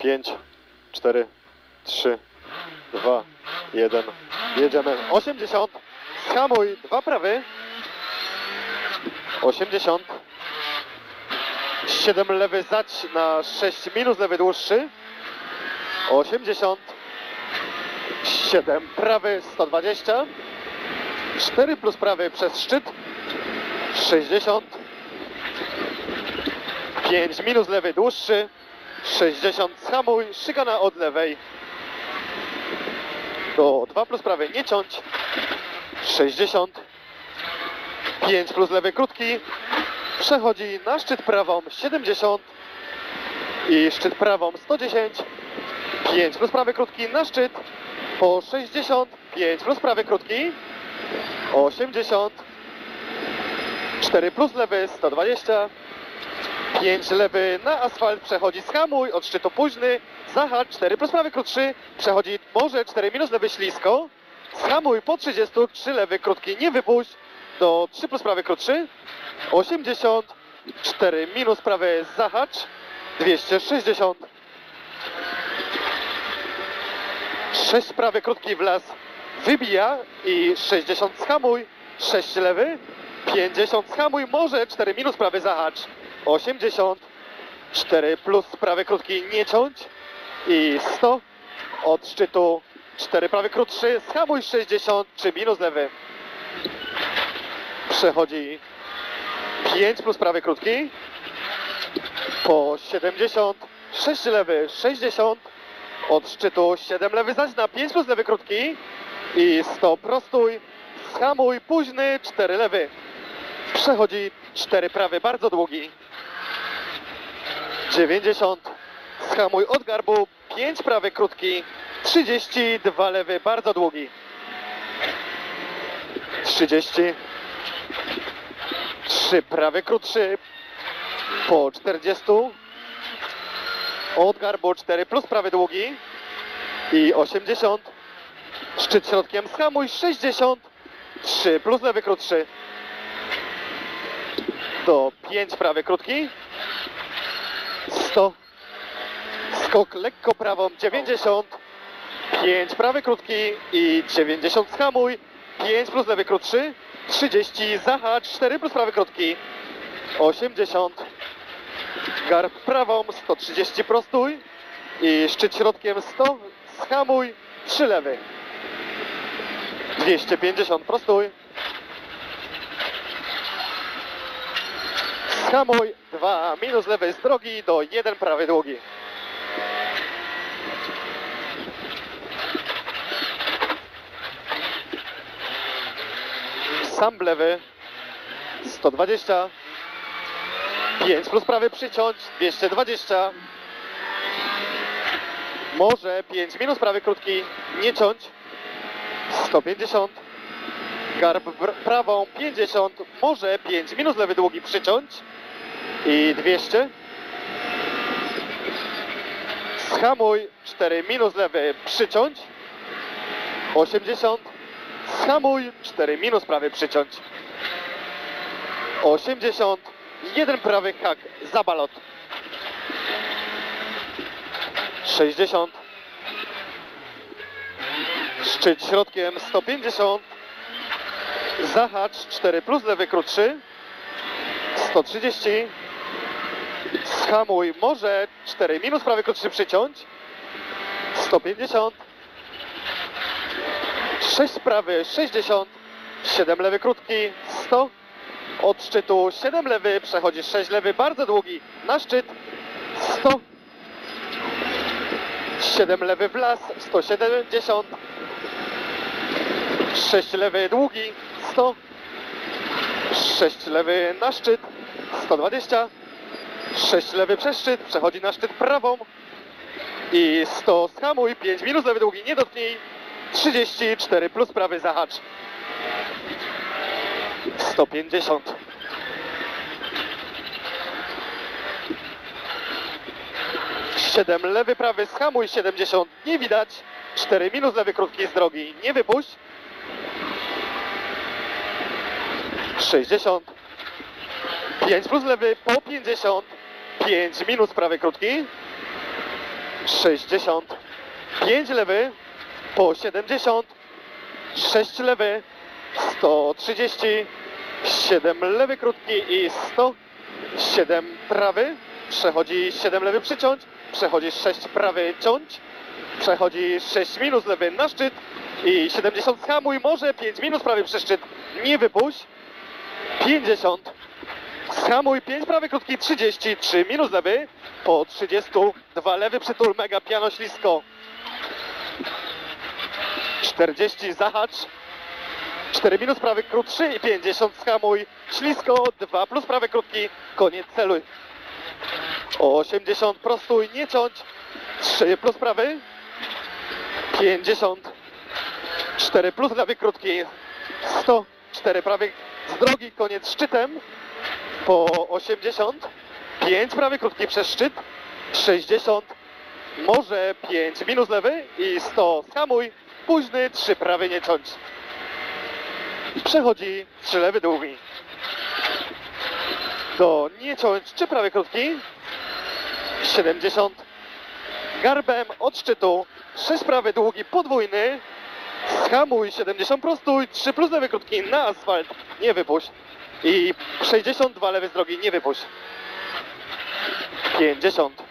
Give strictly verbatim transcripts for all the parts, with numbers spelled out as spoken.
pięć, cztery, trzy, dwa, jeden. Jedziemy. osiemdziesiąt. Schamuj. Dwa prawy. osiemdziesiąt. siedem lewy zać na sześć minus lewy dłuższy. osiemdziesiąt. siedem prawy sto dwadzieścia. cztery plus prawy przez szczyt. sześćdziesiąt. pięć minus lewy dłuższy. sześćdziesiąt. Schamuj. Szykana od lewej. Do dwa plus prawy nie ciąć. sześćdziesiąt. pięć plus lewy krótki. Przechodzi na szczyt prawą siedemdziesiąt. I szczyt prawą sto dziesięć. pięć plus prawy krótki na szczyt. Po sześćdziesiąt. pięć plus prawy krótki. osiemdziesiąt. cztery plus lewy sto dwadzieścia. pięć lewy na asfalt. Przechodzi schamuj od szczytu późny. Zahacz. cztery plus prawy krótszy. Przechodzi może cztery minus lewy ślisko. Schamuj po trzydzieści. trzy lewy krótki nie wypuść. Do trzy plus prawy krótszy. osiemdziesiąt. cztery minus prawy zahacz. dwieście sześćdziesiąt. sześć prawy krótki w las wybija i sześćdziesiąt schamuj. sześć lewy. pięćdziesiąt schamuj może cztery minus prawy zahacz. osiemdziesiąt. cztery plus prawy krótki nie ciąć. I sto. Od szczytu cztery prawy krótszy. Schamuj sześćdziesiąt. trzy minus lewy. Przechodzi pięć plus prawy krótki. Po siedemdziesiąt. sześć lewy. sześćdziesiąt. Od szczytu siedem lewy zaś na pięć plus lewy krótki. I sto prostuj. Schamuj późny. cztery lewy. Przechodzi cztery prawy bardzo długi. dziewięćdziesiąt. Schamuj od garbu. pięć prawy krótki. trzydzieści. dwa lewy bardzo długi. trzydzieści. trzy prawy krótszy. Po czterdzieści. Od garbu cztery plus prawy długi. I osiemdziesiąt. Szczyt środkiem schamuj sześćdziesiąt. trzy plus lewy krótszy. Do pięć prawy krótki. sto. Skok lekko prawą dziewięćdziesiąt. pięć prawy krótki i dziewięćdziesiąt schamuj. pięć plus lewy krótszy. trzydzieści zahacz. cztery plus prawy krótki. osiemdziesiąt. Garb prawą sto trzydzieści prostuj. I szczyt środkiem sto. Schamuj. trzy lewy. dwieście pięćdziesiąt prostuj. Schamuj. dwa minus lewy z drogi do jeden prawy długi. Sam lewy sto dwadzieścia. pięć plus prawy przyciąć dwieście dwadzieścia. Może pięć minus prawy krótki nie ciąć. sto pięćdziesiąt. Garb prawą pięćdziesiąt. Może pięć minus lewy długi przyciąć. I dwieście. Schamuj. cztery minus lewy przyciąć. osiemdziesiąt. Schamuj. cztery minus prawy przyciąć. osiemdziesiąt. jeden prawy hak za balot. sześćdziesiąt. Szczyt środkiem sto pięćdziesiąt. Zahacz cztery plus lewy krótszy. sto trzydzieści. Schamuj może cztery minus prawy krótszy przyciąć. sto pięćdziesiąt. sześć prawy sześćdziesiąt. siedem lewy krótki sto. Od szczytu siedem lewy przechodzi sześć lewy bardzo długi na szczyt. sto. siedem lewy w las sto siedemdziesiąt. sześć lewy długi sto. sześć lewy na szczyt sto dwadzieścia. sześć lewy przez szczyt przechodzi na szczyt prawą. I sto schamuj. pięć minus lewy długi nie dotknij. trzydzieści cztery plus prawy zahacz. sto pięćdziesiąt. siedem lewy prawy schamuj siedemdziesiąt nie widać. cztery minus lewy krótki z drogi nie wypuść. sześćdziesiąt. pięć plus lewy po pięćdziesiąt. pięć minus prawy krótki. sześćdziesiąt, pięć lewy, po siedemdziesiąt, sześć lewy, sto trzydzieści, siedem lewy krótki i sto, siedem prawy, przechodzi siedem lewy przyciąć, przechodzi sześć prawy ciąć, przechodzi sześć minus lewy na szczyt i siedemdziesiąt schamuj, może pięć minus prawy przez szczyt, nie wypuść, pięćdziesiąt, schamuj, pięć prawy krótki, trzydzieści, trzy minus lewy, po trzydzieści, dwa lewy przytul, mega piano ślisko, czterdzieści zahacz, cztery minus prawy krótszy i pięćdziesiąt schamuj, ślisko, dwa plus prawy krótki, koniec celuj, osiemdziesiąt prostuj, nie ciąć, trzy plus prawy, pięćdziesiąt, cztery plus lewy krótki, sto, cztery prawy z drogi, koniec szczytem, po osiemdziesiąt, pięć prawy krótki przez szczyt, sześćdziesiąt, może pięć minus lewy i sto schamuj, późny, trzy prawy nie ciąć. Przechodzi trzy lewy długi. Do nie ciąć trzy prawy krótki, siedemdziesiąt, garbem od szczytu, sześć prawy długi podwójny, schamuj, siedemdziesiąt prostuj, trzy plus lewy krótki na asfalt, nie wypuść i sześćdziesiąt dwa lewy z drogi, nie wypuść, pięćdziesiąt,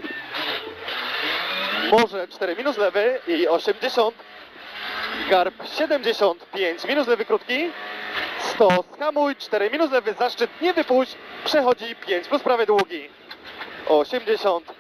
może cztery minus lewy i osiemdziesiąt, garb siedemdziesiąt, pięć minus lewy krótki, sto schamuj, cztery minus lewy za szczyt, nie wypuść, przechodzi pięć plus prawy długi, osiemdziesiąt,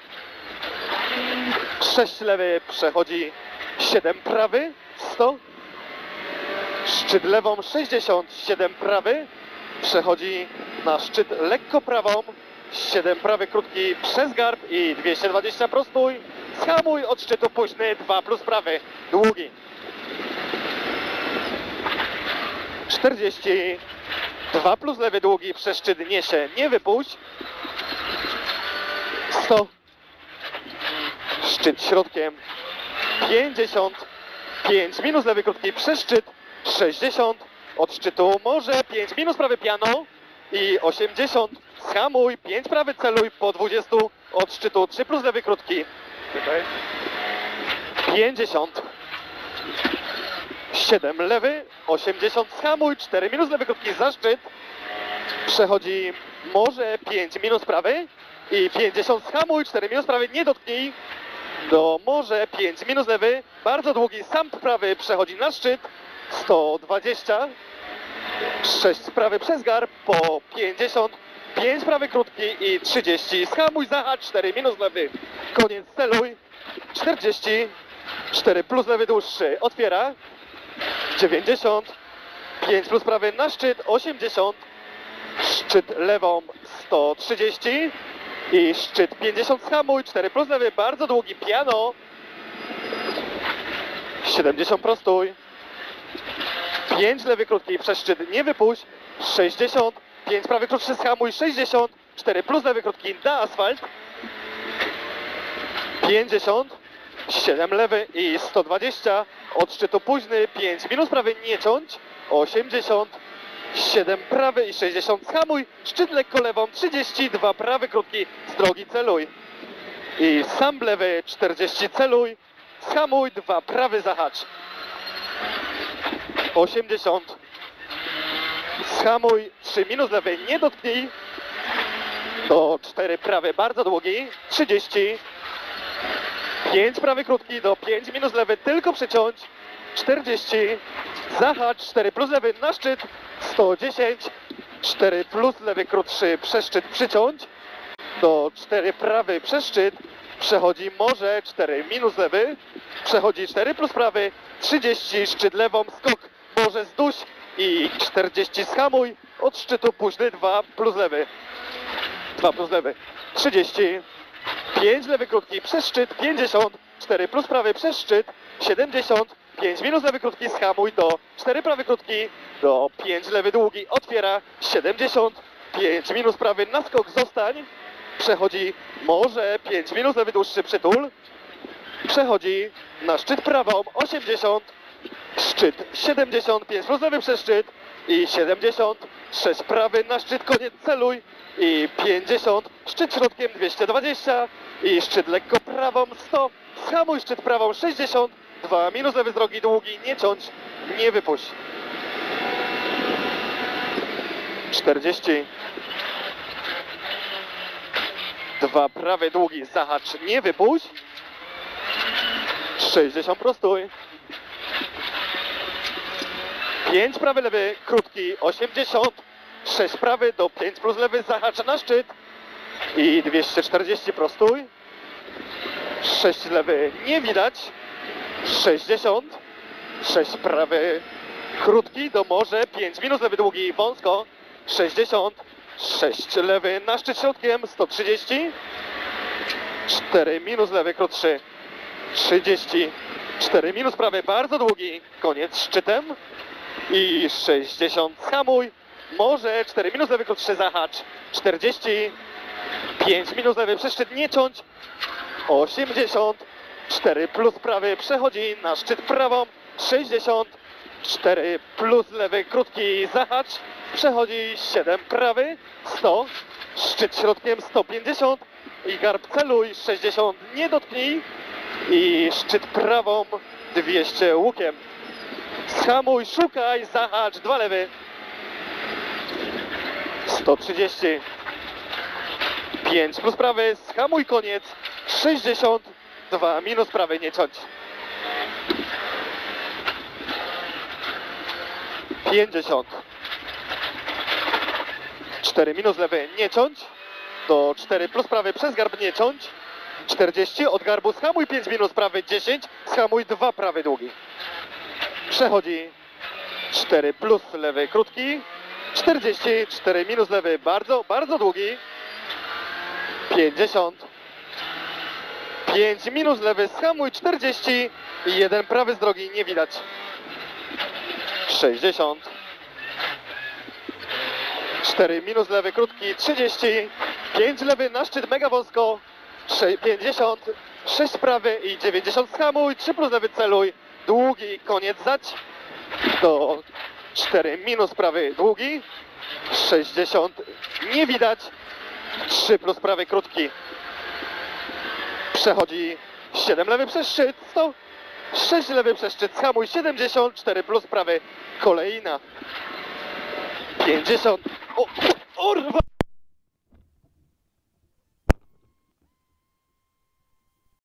sześć lewy, przechodzi siedem prawy, sto, szczyt lewą sześćdziesiąt, siedem prawy, przechodzi na szczyt lekko prawą, siedem prawy krótki przez garb i dwieście dwadzieścia prostój, schamuj od szczytu późny, dwa plus prawy długi, czterdzieści, dwa plus lewy długi przez szczyt niesie, nie wypuść, sto, szczyt środkiem, pięćdziesiąt, pięć minus lewy krótki przez szczyt, sześćdziesiąt, od szczytu może pięć minus prawy piano i osiemdziesiąt, schamuj, pięć prawy celuj, po dwadzieścia, od szczytu trzy plus lewy krótki, pięćdziesiąt, siedem lewy, osiemdziesiąt, schamuj, cztery minus lewy krótki za szczyt, przechodzi może pięć minus prawy i pięćdziesiąt, schamuj, cztery minus prawy, nie dotknij, do może pięć minus lewy, bardzo długi sam prawy, przechodzi na szczyt, sto dwadzieścia, sześć prawy przez garb, po pięćdziesiąt, pięć prawy krótki i trzydzieści, schamuj, zahacz, cztery minus lewy, koniec celuj, czterdzieści, cztery plus lewy dłuższy, otwiera, dziewięćdziesiąt, pięć plus prawy na szczyt, osiemdziesiąt, szczyt lewą sto trzydzieści i szczyt pięćdziesiąt, schamuj, cztery plus lewy, bardzo długi piano, siedemdziesiąt prostój, pięć lewy krótki przez szczyt, nie wypuść, sześćdziesiąt, pięć prawy krótszy, schamuj, sześćdziesiąt, cztery plus lewy krótki na asfalt, pięćdziesiąt, siedem lewy i sto dwadzieścia, od szczytu późny, pięć minus prawy, nie ciąć, osiemdziesiąt, siedem prawy i sześćdziesiąt, schamuj, szczyt lekko lewą, trzydzieści, dwa prawy krótki, z drogi celuj i sam lewy, czterdzieści, celuj, schamuj, dwa prawy zahacz, osiemdziesiąt, schamuj, trzy minus lewy, nie dotknij, do cztery prawy, bardzo długi, trzydzieści, pięć prawy krótki, do pięć minus lewy, tylko przyciąć, czterdzieści, zahacz, cztery plus lewy na szczyt, sto dziesięć, cztery plus lewy krótszy przez szczyt przyciąć, do cztery prawy przez szczyt, przechodzi może cztery minus lewy, przechodzi cztery plus prawy, trzydzieści, szczyt lewą, skok, może zduś i czterdzieści, schamuj, od szczytu późny, dwa plus lewy, dwa plus lewy, trzydzieści, pięć lewy krótki przez szczyt, pięćdziesiąt, cztery plus prawy przez szczyt, siedemdziesiąt, pięć minus lewy krótki, schamuj, do cztery prawy krótki, do pięć lewy długi, otwiera, siedemdziesiąt, pięć minus prawy, na skok, zostań, przechodzi może pięć minus lewy dłuższy, przytul, przechodzi na szczyt prawą, osiemdziesiąt, szczyt siedemdziesiąt, pięć plus lewy przez szczyt, i siedemdziesiąt, sześć prawy na szczyt, koniec, celuj i pięćdziesiąt, szczyt środkiem dwieście dwadzieścia i szczyt lekko prawą sto, schamuj szczyt prawą sześćdziesiąt, dwa minus lewy z drogi długi, nie ciąć, nie wypuść. czterdzieści, dwa prawy długi, zahacz, nie wypuść. sześćdziesiąt prostuj. pięć prawy lewy, krótki, osiemdziesiąt, sześć prawy do pięć plus lewy, zahacz na szczyt i dwieście czterdzieści prostuj. sześć lewy, nie widać. sześćdziesiąt, sześć prawy, krótki do morze, pięć minus lewy długi, wąsko, sześćdziesiąt, sześć lewy na szczyt środkiem, sto trzydzieści, cztery minus lewy, krótszy, trzydzieści, cztery minus prawy, bardzo długi, koniec szczytem i sześćdziesiąt, schamuj, może cztery minus lewy, krótszy, zahacz, czterdzieści, pięć minus lewy, przez szczyt nie ciąć, osiemdziesiąt, cztery plus prawy, przechodzi na szczyt prawą, sześćdziesiąt, cztery plus lewy, krótki, zahacz, przechodzi siedem prawy, sto, szczyt środkiem sto pięćdziesiąt i garb celuj, sześćdziesiąt, nie dotknij i szczyt prawą dwieście łukiem. Schamuj, szukaj, zahacz, dwa lewy, sto trzydzieści, pięć plus prawy, schamuj, koniec, sześćdziesiąt, dwa minus prawy, nie ciąć. pięćdziesiąt, cztery minus lewy, nie ciąć, do cztery plus prawy, przez garb nie ciąć, czterdzieści, od garbu schamuj, pięć minus prawy, dziesięć, schamuj, dwa prawy długi. Przechodzi cztery plus lewy, krótki, czterdzieści, cztery minus lewy, bardzo, bardzo długi, pięćdziesiąt, pięć minus lewy, schamuj, czterdzieści i jeden prawy z drogi, nie widać. sześćdziesiąt, cztery minus lewy, krótki, trzydzieści, pięć lewy na szczyt, mega wąsko, pięćdziesiąt, sześć prawy i dziewięćdziesiąt, schamuj, trzy plus lewy, celuj, długi, koniec, zać, do cztery minus prawy, długi, sześćdziesiąt, nie widać, trzy plus prawy, krótki, przechodzi siedem lewy przez szczyt, sto, sześć lewy przez szczyt, schamuj, siedemdziesiąt, cztery plus prawy, kolejna, pięćdziesiąt, o, o, o,